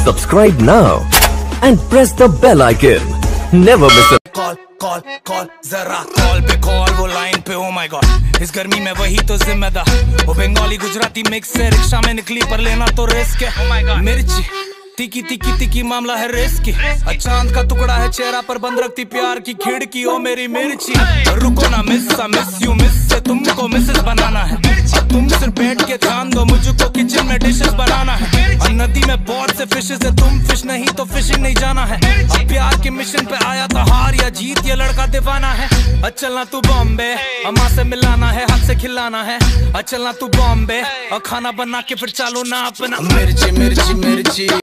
Subscribe now and press the bell icon. Never miss a call जरा call पे call वो line पे oh my God इस गर्मी में वही तो जिम्मेदार वो बंगाली गुजराती मिक्स है रिक्शा में निकली पर लेना तो रिस्क है। ओ माय गॉड मिर्ची तिकी तिकी तिकी मामला है रिस्की चांद का टुकड़ा है चेहरा पर बंद रखती प्यार की खिड़की ओ मेरी मिर्ची रुको ना मिस यू मिस से तुमको मिसेस बनाना है तुम सिर्फ बैठ के ध्यान दो मुझको किचन में डिशेस बनाना है और नदी में बहुत से फिशेस है तुम फिश नहीं तो फिशिंग नहीं जाना है अब प्यार के मिशन पे आया तो हार या जीत ये लड़का दीवाना है चलना तू बॉम्बे अम्मा से मिलाना है हाथ से खिलाना है चलना तू बॉम्बे और खाना बना के फिर चालो ना अपना मिर्ची मिर्ची मिर्ची